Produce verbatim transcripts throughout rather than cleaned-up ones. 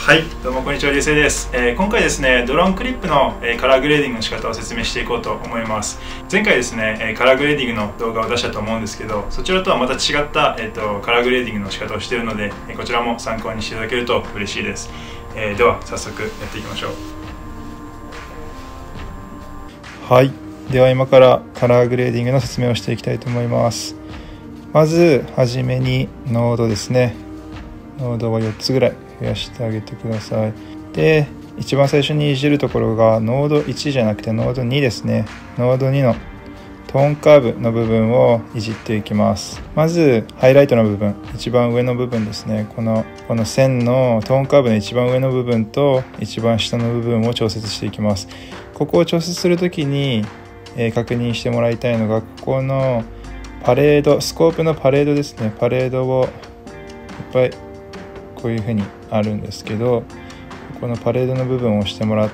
はい、どうもこんにちは、りゅうせいです。えー、今回ですね、ドローンクリップの、えー、カラーグレーディングの仕方を説明していこうと思います。前回ですね、えー、カラーグレーディングの動画を出したと思うんですけど、そちらとはまた違った、えー、とカラーグレーディングの仕方をしているので、えー、こちらも参考にしていただけると嬉しいです。えー、では早速やっていきましょう。はい、では今からカラーグレーディングの説明をしていきたいと思います。まずはじめにノードですね。ノードをよっつぐらい増やしてあげてください。で、一番最初にいじるところがノードいちじゃなくてノードにですね。ノードにのトーンカーブの部分をいじっていきます。まずハイライトの部分、一番上の部分ですね。このこの線のトーンカーブの一番上の部分と一番下の部分を調節していきます。ここを調節するときに、えー、確認してもらいたいのが、ここのパレード、スコープのパレードですね。パレードをいっぱいこういう風にあるんですけど、このパレードの部分を押してもらって、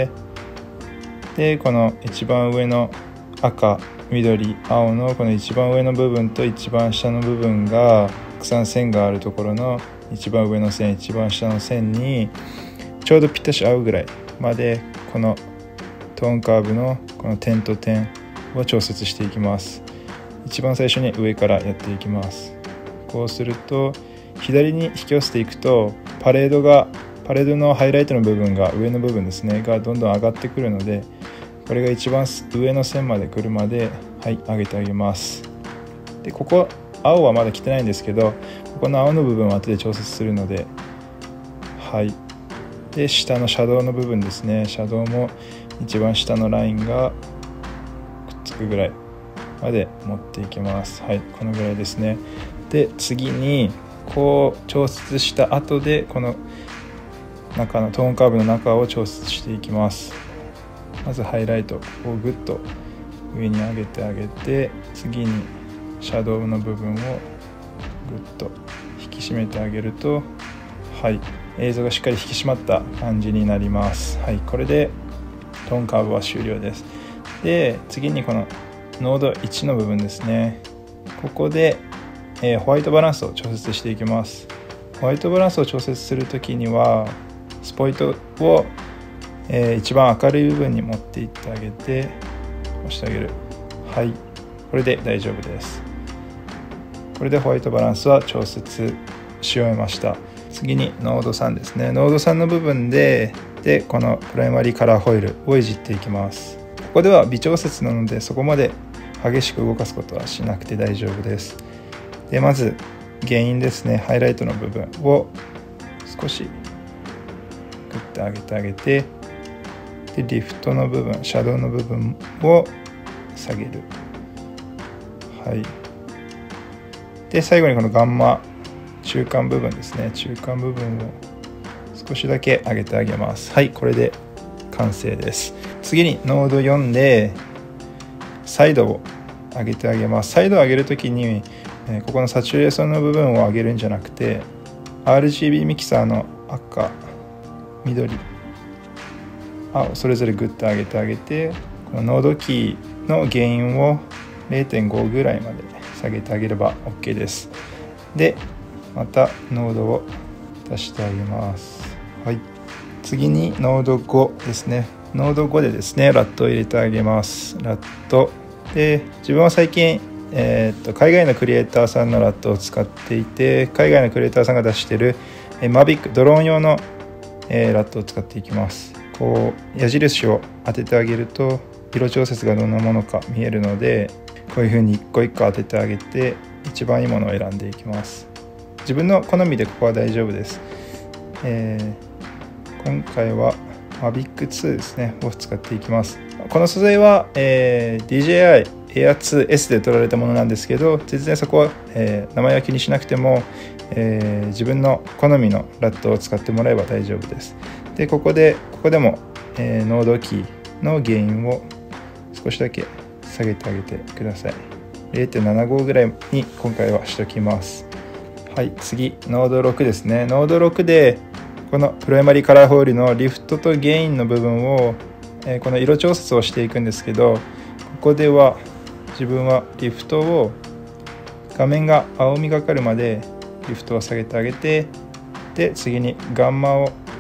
でこの一番上の赤、緑、青のこの一番上の部分と一番下の部分がたくさん線があるところの一番上の線、一番下の線にちょうどぴったし合うぐらいまで、このトーンカーブのこの点と点を調節していきます。一番最初に上からやっていきます。こうすると左に引き寄せていくと、パレードがパレードのハイライトの部分が上の部分ですねがどんどん上がってくるので、これが一番上の線まで来るまで、はい、上げてあげます。でここ青はまだ来てないんですけど、ここの青の部分は後で調節するので、はい。で下のシャドウの部分ですね。シャドウも一番下のラインがくっつくぐらいまで持っていきます。はい、このぐらいですね。で次にこう調節した後で、この中のトーンカーブの中を調節していきます。まずハイライトをグッと上に上げてあげて、次にシャドウの部分をグッと引き締めてあげると、はい、映像がしっかり引き締まった感じになります。はい、これでトーンカーブは終了です。で次にこのノードいちの部分ですね。ここでえー、ホワイトバランスを調節していきます。ホワイトバランスを調節するときには、スポイトを、えー、一番明るい部分に持っていってあげて押してあげる。はい、これで大丈夫です。これでホワイトバランスは調節し終えました。次にノードさんですね。ノードさんの部分ででこのプライマリーカラーホイールをいじっていきます。ここでは微調節なので、そこまで激しく動かすことはしなくて大丈夫です。でまず原因ですね。ハイライトの部分を少しグッと上げてあげて、でリフトの部分、シャドウの部分を下げる。はい。で最後にこのガンマ中間部分ですね。中間部分を少しだけ上げてあげます。はい、これで完成です。次にノードよんでサイドを上げてあげます。サイドを上げるときにここのサチュレーションの部分を上げるんじゃなくて、 アールジービー ミキサーの赤、緑、青それぞれグッと上げてあげて、このノードキーのゲインを れいてんご ぐらいまで下げてあげれば OK です。でまたノードを出してあげます。はい、次にノードごですね。ノードごでですね、ラットを入れてあげます。ラットで自分は最近えー、と海外のクリエイターさんのラットを使っていて、海外のクリエイターさんが出している、えー、マビックドローン用の、えー、ラットを使っていきます。こう矢印を当ててあげると色調節がどんなものか見えるので、こういう風に一個一個当ててあげて一番いいものを選んでいきます。自分の好みでここは大丈夫です。えー、今回はマビックツーですねを使っていきます。この素材は、えー、ディージェーアイエアツーエス で取られたものなんですけど、全然そこは、えー、名前は気にしなくても、えー、自分の好みのラットを使ってもらえば大丈夫です。でここでここでも、えー、ノードキーのゲインを少しだけ下げてあげてください。 れいてんななご ぐらいに今回はしときます。はい、次ノードろくですね。ノードろくでこのプライマリーカラーホイールのリフトとゲインの部分を、えー、この色調節をしていくんですけど、ここでは自分はリフトを画面が青みがかるまでリフトを下げてあげて、で次にガンマを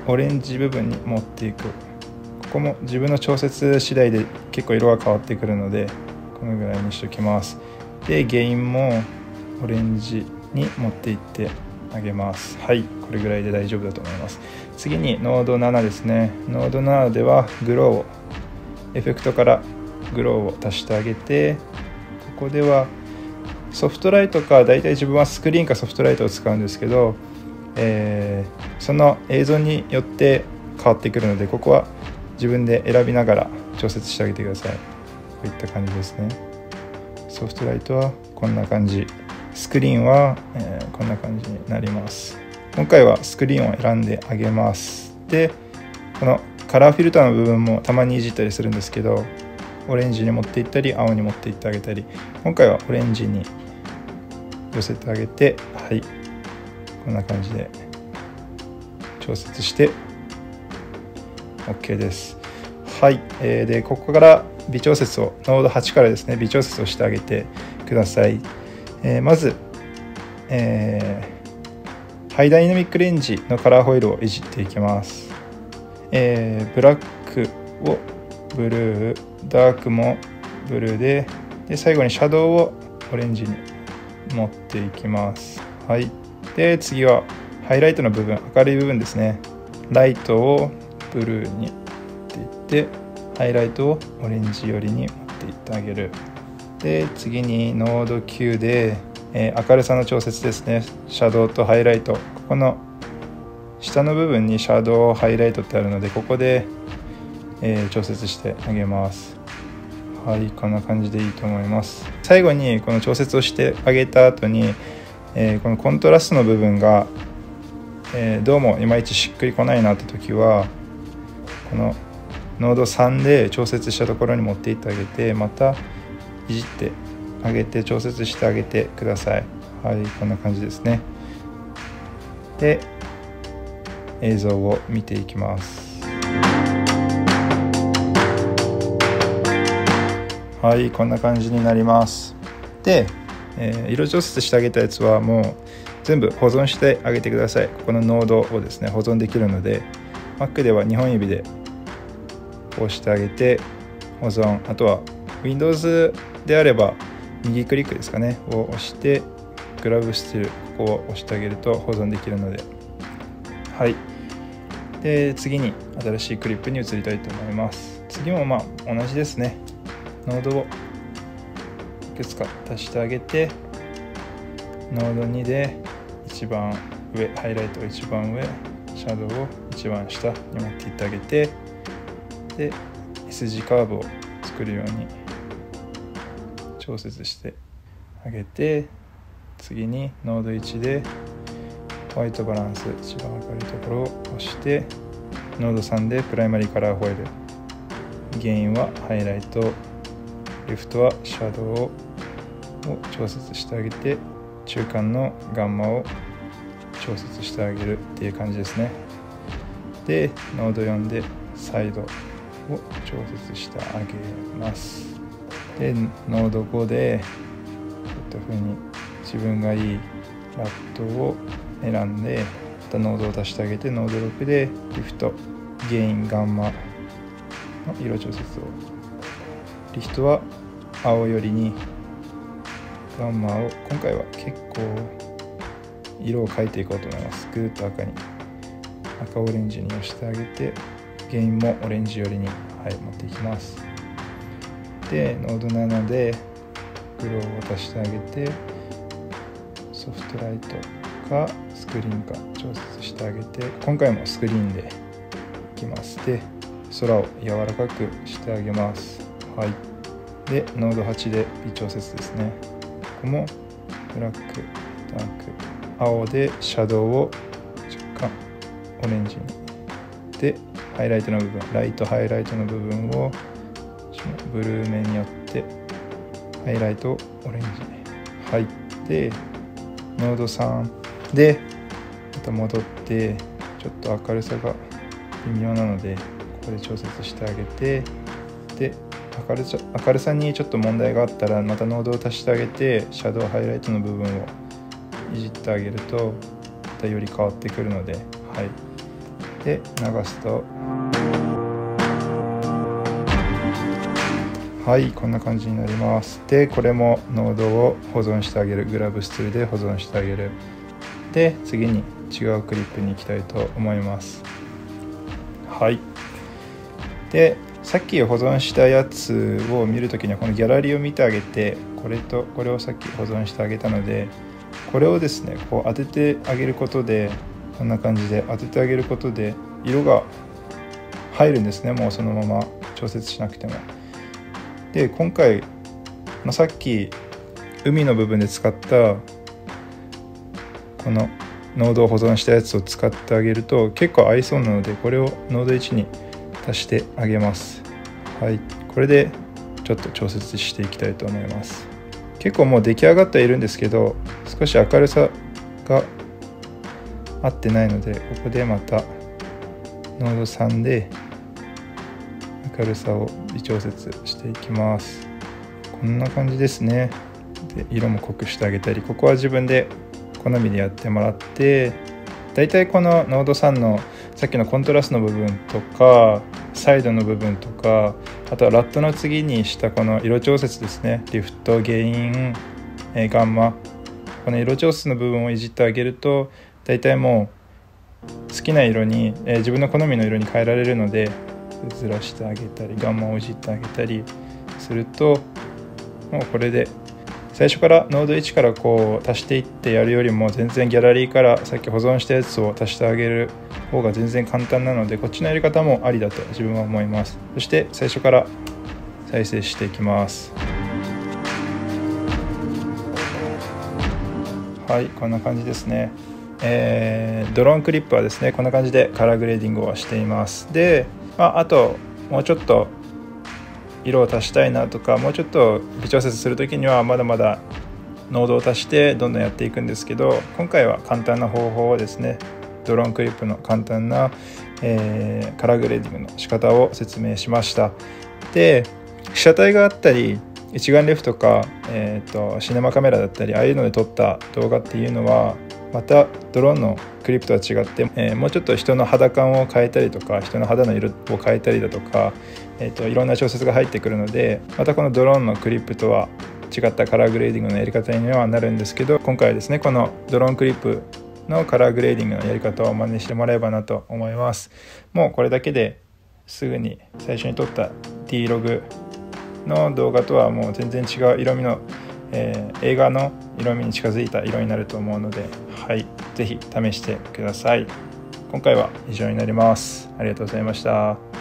オレンジ部分に持っていく。ここも自分の調節次第で結構色が変わってくるので、このぐらいにしておきます。でゲインもオレンジに持っていってあげます。はい、これぐらいで大丈夫だと思います。次にノードななですね。ノードななではグローをエフェクトからグローを足してあげて、ここではソフトライトか、だいたい自分はスクリーンかソフトライトを使うんですけど、えー、その映像によって変わってくるので、ここは自分で選びながら調節してあげてください。こういった感じですね。ソフトライトはこんな感じ、スクリーンは、えー、こんな感じになります。今回はスクリーンを選んであげます。でこのカラーフィルターの部分もたまにいじったりするんですけど、オレンジに持っていったり青に持っていってあげたり、今回はオレンジに寄せてあげて、はい、こんな感じで調節して OK です。はい、えー、でここから微調節をノードはちからですね、微調節をしてあげてください。えー、まず、えー、ハイダイナミックレンジのカラーホイールをいじっていきます。えー、ブラックをブルー、ダークもブルーで、で最後にシャドウをオレンジに持っていきます。はい、で次はハイライトの部分、明るい部分ですね。ライトをブルーに持っていって、ハイライトをオレンジ寄りに持っていってあげる。で次にノードきゅうで、えー、明るさの調節ですね。シャドウとハイライト、ここの下の部分にシャドウハイライトってあるので、ここで、えー、調節してあげます。はい、こんな感じでいいと思います。最後にこの調節をしてあげた後に、えー、このコントラストの部分が、えー、どうもいまいちしっくりこないなって時は、このノードさんで調節したところに持っていってあげて、またいじってあげて調節してあげてください。はい、こんな感じですね。で映像を見ていきます。はい、こんな感じになります。で、えー、色調節してあげたやつはもう全部保存してあげてください。ここのノードをですね保存できるので、 Mac ではにほん指でこうしてあげて保存、あとは Windows であれば右クリックですかねを押してグラブスティル、ここを押してあげると保存できるので、はい。で次に新しいクリップに移りたいと思います。次もまあ同じですね。ノードをいくつか足してあげて、ノードにで一番上、ハイライトを一番上、シャドウを一番下に持っていってあげて、で S 字カーブを作るように調節してあげて、次にノードいちでホワイトバランス、一番明るいところを押して、ノードさんでプライマリーカラーホイール、ゲインはハイライト、リフトはシャドウを調節してあげて、中間のガンマを調節してあげるっていう感じですね。でノードよんでサイドを調節してあげます。でノードごでこういった風に自分がいいラットを選んで、またノードを足してあげて、ノードろくでリフト、ゲイン、ガンマの色調節を、リフトは青寄りに、ガンマを今回は結構色を変えていこうと思います。ぐーっと赤に、赤オレンジに押してあげて、ゲインもオレンジ寄りに、はい、持っていきます。でノードななでグローを足してあげて、ソフトライトかスクリーンか調節してあげて、今回もスクリーンでいきます。で空を柔らかくしてあげます。はい。でノードはちで微調節ですね。ここもブラック、ダーク、青でシャドウを若干オレンジに、でハイライトの部分、ライトハイライトの部分をブルーめによってハイライトをオレンジに、はい。でノードさんでまた戻って、ちょっと明るさが微妙なのでここで調節してあげて、で明るさ、明るさにちょっと問題があったらまたノードを足してあげて、シャドウハイライトの部分をいじってあげるとまたより変わってくるので、はい。 で流すと、はい、こんな感じになります。でこれもノードを保存してあげる。グラブスツールで保存してあげる。で次に違うクリップに行きたいと思います。はい。でさっき保存したやつを見るときにはこのギャラリーを見てあげて、これとこれをさっき保存してあげたので、これをですねこう当ててあげることで、こんな感じで当ててあげることで色が入るんですね。もうそのまま調節しなくても。で今回、まあ、さっき海の部分で使ったこのノードを保存したやつを使ってあげると結構合いそうなので、これをノードいちに足してあげます。はい、これでちょっと調節していきたいと思います。結構もう出来上がってはいるんですけど、少し明るさが合ってないので、ここでまたノードさんで明るさを微調節していきます。こんな感じですね。で色も濃くしてあげたり、ここは自分で好みでやってもらって、だいたいこのノードさんのさっきのコントラストの部分とかサイドの部分とか、あとはラットの次にしたこの色調節ですね。リフト、ゲイン、えー、ガンマ、この色調節の部分をいじってあげると、だいたいもう好きな色に、えー、自分の好みの色に変えられるので、ずらしてあげたりガンマをいじってあげたりすると、もうこれで最初からノードいちからこう足していってやるよりも、全然ギャラリーからさっき保存したやつを足してあげる方が全然簡単なので、こっちのやり方もありだと自分は思います。そして最初から再生していきます。はい、こんな感じですね。えー、ドローンクリップはですねこんな感じでカラーグレーディングをしています。で、まあ、あともうちょっと色を足したいなとか、もうちょっと微調節するときにはまだまだノードを足してどんどんやっていくんですけど、今回は簡単な方法をですね、ドローンクリップの簡単な、えー、カラーグレーディングの仕方を説明しました。で被写体があったり一眼レフとか、えー、とシネマカメラだったり、ああいうので撮った動画っていうのはまたドローンのクリップとは違って、えー、もうちょっと人の肌感を変えたりとか、人の肌の色を変えたりだとか、えー、といろんな調節が入ってくるので、またこのドローンのクリップとは違ったカラーグレーディングのやり方にはなるんですけど、今回はですねこのドローンクリップのカラーグレーディングのやり方を真似してもらえばなと思います。もうこれだけですぐに最初に撮った D ログの動画とはもう全然違う色味の、えー、映画の色味に近づいた色になると思うので、はい、ぜひ試してください。今回は以上になります。ありがとうございました。